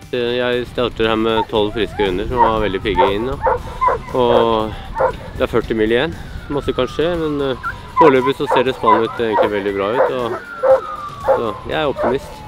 Jeg starter her med 12 friske runder som var veldig pigge inn. Og det er 40 mil igjen. Masse kan skje, men foreløpig så ser det spennende ut, egentlig veldig bra ut. Så jeg er optimist.